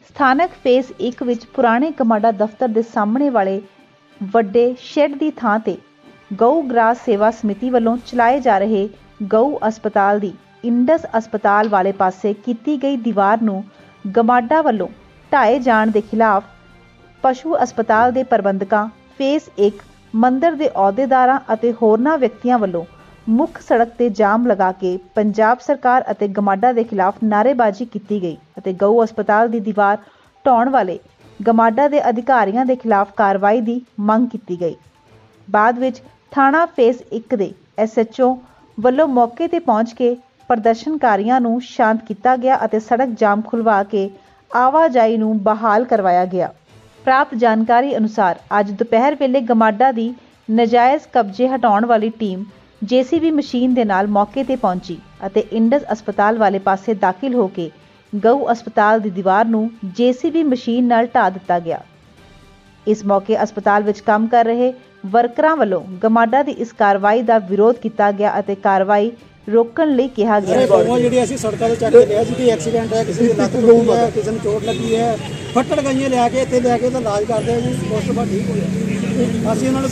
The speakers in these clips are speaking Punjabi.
ਸਥਾਨਕ ਫੇਸ 1 ਵਿੱਚ ਪੁਰਾਣੇ ਗਮਾਡਾ ਦਫ਼ਤਰ ਦੇ ਸਾਹਮਣੇ ਵਾਲੇ ਵੱਡੇ ਸ਼ੈੱਡ ਦੀ ਥਾਂ ਤੇ ਗਊ ਗ੍ਰਾਸ ਸੇਵਾ ਸਮਿਤੀ ਵੱਲੋਂ ਚਲਾਏ ਜਾ ਰਹੇ ਗਊ ਹਸਪਤਾਲ ਦੀ ਇੰਡਸ ਹਸਪਤਾਲ ਵਾਲੇ ਪਾਸੇ ਕੀਤੀ ਗਈ ਦੀਵਾਰ ਨੂੰ ਗਮਾਡਾ ਵੱਲੋਂ ਢਾਏ ਜਾਣ ਦੇ ਖਿਲਾਫ ਪਸ਼ੂ ਹਸਪਤਾਲ ਦੇ ਪ੍ਰਬੰਧਕਾਂ, ਫੇਸ 1 ਮੰਦਰ ਦੇ ਅਹੁਦੇਦਾਰਾਂ ਅਤੇ ਹੋਰਨਾਂ ਵਿਅਕਤੀਆਂ ਵੱਲੋਂ ਮੁੱਖ ਸੜਕ ਤੇ ਜਾਮ ਲਗਾ ਕੇ ਪੰਜਾਬ ਸਰਕਾਰ ਅਤੇ ਗਮਾਡਾ ਦੇ ਖਿਲਾਫ ਨਾਅਰੇਬਾਜ਼ੀ ਕੀਤੀ ਗਈ ਅਤੇ ਗਊ ਹਸਪਤਾਲ ਦੀ ਦੀਵਾਰ ਢਾਉਣ ਵਾਲੇ ਗਮਾਡਾ ਦੇ ਅਧਿਕਾਰੀਆਂ ਦੇ ਖਿਲਾਫ ਕਾਰਵਾਈ ਦੀ ਮੰਗ ਕੀਤੀ ਗਈ। ਬਾਅਦ ਵਿੱਚ ਥਾਣਾ ਫੇਸ 1 ਦੇ SHO ਵੱਲੋਂ ਮੌਕੇ ਤੇ ਪਹੁੰਚ ਕੇ ਪ੍ਰਦਰਸ਼ਨਕਾਰੀਆਂ ਨੂੰ ਸ਼ਾਂਤ ਕੀਤਾ ਗਿਆ ਅਤੇ ਸੜਕ ਜਾਮ ਖੁਲਵਾ ਕੇ ਆਵਾਜਾਈ ਨੂੰ ਬਹਾਲ ਕਰਵਾਇਆ ਗਿਆ। ਪ੍ਰਾਪਤ ਜਾਣਕਾਰੀ ਅਨੁਸਾਰ ਅੱਜ ਦੁਪਹਿਰ ਵੇਲੇ ਗਮਾਡਾ ਦੀ ਨਜਾਇਜ਼ ਕਬਜ਼ੇ ਹਟਾਉਣ ਵਾਲੀ ਟੀਮ JCB ਮਸ਼ੀਨ ਦੇ ਨਾਲ ਮੌਕੇ ਤੇ ਪਹੁੰਚੀ ਅਤੇ ਇੰਡਸ ਹਸਪਤਾਲ ਵਾਲੇ ਪਾਸੇ ਦਾਖਲ ਹੋ ਕੇ ਗਊ ਹਸਪਤਾਲ ਦੀ ਦੀਵਾਰ ਨੂੰ JCB ਮਸ਼ੀਨ ਨਾਲ ਢਾਹ ਦਿੱਤਾ ਗਿਆ। ਇਸ ਮੌਕੇ ਹਸਪਤਾਲ ਵਿੱਚ ਕੰਮ ਕਰ ਰਹੇ ਵਰਕਰਾਂ ਵੱਲੋਂ ਗਮਾਡਾ ਦੀ ਇਸ ਕਾਰਵਾਈ ਦਾ ਵਿਰੋਧ ਕੀਤਾ ਗਿਆ ਅਤੇ ਕਾਰਵਾਈ रोकने लिए कहा गया। जी सड़कों से चक लिया जी एक्सीडेंट है, किसी की लत्त टूटी है, किसी ने चोट लगी है, फट्टड़ गई लैके इतने लैके तो इलाज करते हैं जी, पोस्टमार्टम ठीक हो जाए। असं उन्होंने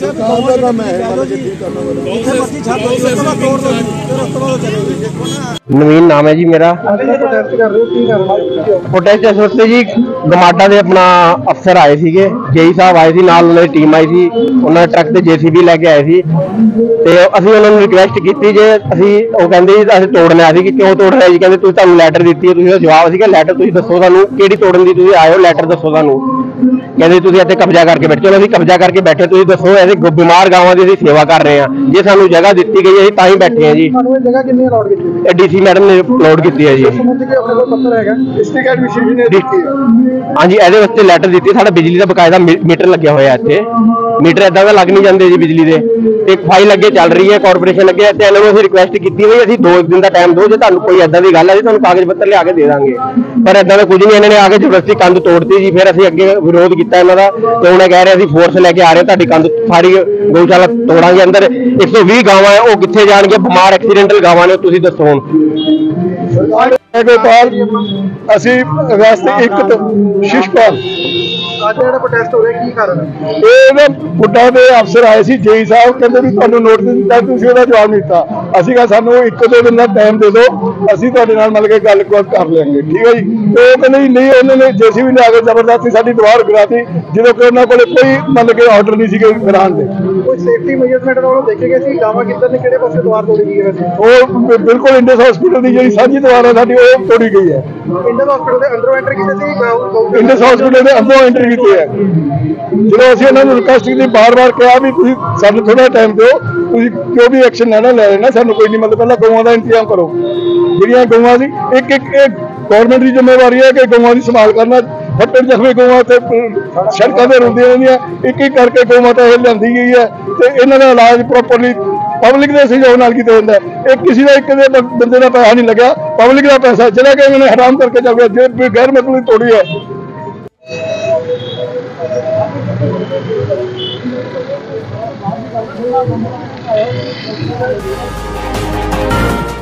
नवीन नाम है जी मेरा। प्रोटेस्ट इस वक्त जी गमाडा के अपना अफसर आए थे, जेई साहब आए थे, नाल उन्होंने टीम आई थी, उन्होंने ट्रक से JCB लैके आए थे तो असीं उन्होंने रिक्वेस्ट की जे असीं ਉਹ ਕਹਿੰਦੇ ਜੀ ਅਸੀਂ ਤੋੜਨਾ ਸੀ ਕਿ ਕਿਉਂ ਤੋੜ ਰਿਹਾ ਜੀ, ਕਹਿੰਦੇ ਤੁਸੀਂ ਤੁਹਾਨੂੰ ਲੈਟਰ ਦਿੱਤੀ ਹੈ, ਤੁਸੀਂ ਉਹਦਾ ਜਵਾਬ ਸੀਗਾ ਲੈਟਰ ਤੁਸੀਂ ਦੱਸੋ ਸਾਨੂੰ ਕਿਹੜੀ ਤੋੜਨ ਦੀ ਤੁਸੀਂ ਆਏ ਹੋ, ਲੈਟਰ ਦੱਸੋ ਸਾਨੂੰ। ਕਹਿੰਦੇ ਤੁਸੀਂ ਇੱਥੇ ਕਬਜ਼ਾ ਕਰਕੇ ਬੈਠੇ, ਚਲੋ ਅਸੀਂ ਕਬਜ਼ਾ ਕਰਕੇ ਬੈਠੇ, ਤੁਸੀਂ ਦੱਸੋ ਅਸੀਂ ਬਿਮਾਰ ਗਾਵਾਂ ਦੀ ਅਸੀਂ ਸੇਵਾ ਕਰ ਰਹੇ ਹਾਂ, ਜੇ ਸਾਨੂੰ ਜਗ੍ਹਾ ਦਿੱਤੀ ਗਈ ਅਸੀਂ ਤਾਂ ਹੀ ਬੈਠੇ ਹਾਂ ਜੀ। ਜਗ੍ਹਾ ਕਿੰਨੀ ਅਲਾਟ ਕੀਤੀ ਹੈ? DC ਮੈਡਮ ਨੇ ਅਪਲੋਡ ਕੀਤੀ ਹੈ ਜੀ। ਹਾਂਜੀ ਇਹਦੇ ਵਾਸਤੇ ਲੈਟਰ ਦਿੱਤੀ, ਸਾਡਾ ਬਿਜਲੀ ਦਾ ਬਕਾਇਦਾ ਮੀਟਰ ਲੱਗਿਆ ਹੋਇਆ ਇੱਥੇ, ਮੀਟਰ ਏਦਾਂ ਦਾ ਲੱਗ ਨਹੀਂ ਜਾਂਦੇ ਜੀ ਬਿਜਲੀ ਦੇ, ਤੇ ਫਾਈਲ ਅੱਗੇ ਚੱਲ ਰਹੀ ਹੈ, ਕਾਰਪੋਰੇਸ਼ਨ ਅੱਗੇ ਤੇ ਇਹਨਾਂ ਨੂੰ ਅਸੀਂ ਰਿਕੁਐਸਟ ਕੀਤੀ ਵੀ ਅਸੀਂ 2 ਦਿਨ ਦਾ ਟਾਈਮ ਦਿਓ, ਜੇ ਤੁਹਾਨੂੰ ਕੋਈ ਏਦਾਂ ਦੀ ਗੱਲ ਹੈ ਜੀ ਤੁਹਾਨੂੰ ਕਾਗਜ਼ ਪੱਤਰ ਲਿਆ ਕੇ ਦੇ ਦਾਂਗੇ, ਪਰ ਏਦਾਂ ਦਾ ਕੁਝ ਨਹੀਂ। ਇਹਨਾਂ ਨੇ ਆ ਕੇ ਜ਼ਬਰਦਸਤੀ ਕੰਧ ਤੋੜਤੀ ਜੀ, ਫਿਰ ਅਸੀਂ ਅੱਗੇ ਵਿਰੋਧ ਕੀਤਾ ਇਹਨਾਂ ਦਾ ਤੇ ਹੁਣ ਕਹਿ ਰਹੇ ਅਸੀਂ ਫੋਰਸ ਲੈ ਕੇ ਆ ਰਹੇ, ਤੁਹਾਡੀ ਕੰਧ ਸਾਰੀ ਗਊਸ਼ਾਲਾ ਤੋੜਾਂਗੇ, ਅੰਦਰ 120 ਗਾਵਾਂ ਹੈ ਉਹ ਕਿੱਥੇ ਜਾਣਗੇ, ਬਿਮਾਰ ਐਕਸੀਡੈਂਟਲ ਗਾਵਾਂ ਨੇ, ਤੁਸੀਂ ਦੱਸੋ ਹੁਣ। ਅਸੀਂ ਅਗਸਤ 1 ਤੋਂ ਸ਼ਿਸ਼ਪਾਲ ਅੱਜ ਜਿਹੜਾ ਪ੍ਰੋਟੈਸਟ ਹੋ ਰਿਹਾ ਕੀ ਕਾਰਨ ਹੈ? ਇਹ ਨਾ ਪੁੱਡਾ ਦੇ ਅਫਸਰ ਆਏ ਸੀ, JE ਸਾਹਿਬ ਕਹਿੰਦੇ ਵੀ ਤੁਹਾਨੂੰ ਨੋਟਿਸ ਦਿੱਤਾ, ਤੁਸੀਂ ਉਹਦਾ ਜਵਾਬ ਨਹੀਂ ਦਿੱਤਾ। ਅਸੀਂ ਕਿਹਾ ਸਾਨੂੰ 1-2 ਦਿਨ ਦਾ ਟਾਈਮ ਦੇ ਦਿਓ, ਅਸੀਂ ਤੁਹਾਡੇ ਨਾਲ ਮਿਲ ਕੇ ਗੱਲ ਕਰ ਲੈਂਗੇ, ਠੀਕ ਹੈ ਜੀ। ਤੇ ਉਹ ਕਹਿੰਦੇ ਨਹੀਂ, ਉਹਨਾਂ ਨੇ JCB ਲਿਆ ਕੇ ਜ਼ਬਰਦਸਤੀ ਸਾਡੀ ਦੀਵਾਰ ਗਿਰਾਤੀ, ਜਦੋਂ ਕਿ ਉਹਨਾਂ ਕੋਲੇ ਕੋਈ ਮਤਲਬ ਕਿ ਆਰਡਰ ਨਹੀਂ ਸੀਗੇ ਗਿਰਾਉਣ ਦੇ। ਕੋਈ ਸੇਫਟੀ ਮੈਜਰਮੈਂਟ ਨਾਲੋਂ ਦੇਖੇ ਗਏ ਸੀ ਗਾਵਾਂ ਕਿੱਧਰ ਨੇ, ਕਿਹੜੇ ਪਾਸੇ ਦੀਵਾਰ ਤੋੜੀ ਗਈ ਹੈ? ਉਹ ਬਿਲਕੁਲ ਇੰਡਸ ਹਸਪੀਟਲ ਦੀ ਜਿਹੜੀ ਸਾਂਝੀ ਦੀਵਾਰ ਹੈ ਸਾਡੀ ਉਹ ਤੋੜੀ ਗਈ ਹੈ। ਇੰਡਸ ਹਸਪੀਟਲ ਦੇ ਅੰਦਰੋਂ ਐਂਟਰ ਕੀਤੇ ਸੀ, ਇੰਡਸ ਹਸਪੀਟਲ ਦੇ ਅੰਦਰੋਂ ਐਂਟਰ ਕੀਤੇ ਹੈ। ਜਦੋਂ ਅਸੀਂ ਇਹਨਾਂ ਨੂੰ ਰਿਕੁਐਸਟ ਕੀਤੀ, ਬਾਰ-ਬਾਰ ਕਿਹਾ ਵੀ ਤੁਸੀਂ ਸਾਨੂੰ ਥੋੜਾ ਟਾਈਮ ਦਿਓ, ਤੁਸੀਂ ਜੋ ਵੀ ਐਕਸ਼ਨ ਨਾ ਲੈ ਲੈਣਾ ਸਾਨੂੰ ਕੋਈ ਨਹੀਂ, ਮਤਲਬ ਪਹਿਲਾਂ ਗਊਆਂ ਦਾ ਇੰਤਜ਼ਾਮ ਕਰੋ। ਜਿਹੜੀਆਂ ਗਊਆਂ ਸੀ ਇੱਕ ਗੌਰਮੈਂਟ ਦੀ ਜ਼ਿੰਮੇਵਾਰੀ ਹੈ ਕਿ ਗਊਆਂ ਦੀ ਸੰਭਾਲ ਕਰਨਾ, ਫੱਟੜ ਜ਼ਖਮੀ ਗਊਆਂ ਤੇ ਸੜਕਾਂ ਤੇ ਰੁਲਦੀਆਂ ਰਹਿੰਦੀਆਂ, ਇੱਕ ਕਰਕੇ ਗਊ ਮਾਤਾ ਇਹ ਲਿਆਂਦੀ ਗਈ ਹੈ ਤੇ ਇਹਨਾਂ ਦਾ ਇਲਾਜ ਪ੍ਰੋਪਰਲੀ ਪਬਲਿਕ ਦੇ ਸਹਿਯੋਗ ਨਾਲ ਕੀਤਾ ਜਾਂਦਾ। ਇਹ ਕਿਸੇ ਦਾ ਇੱਕ ਦੇ ਬੰਦੇ ਦਾ ਪੈਸਾ ਨਹੀਂ ਲੱਗਿਆ, ਪਬਲਿਕ ਦਾ ਪੈਸਾ ਜਿਹੜਾ ਕਿ ਇਹਨਾਂ ਨੇ ਹਰਾਮ ਕਰਕੇ ਚੱਲ ਗਿਆ, ਜੇ ਗੈਰ ਮਤਲਬੀ ਤੋੜੀ ਹੈ।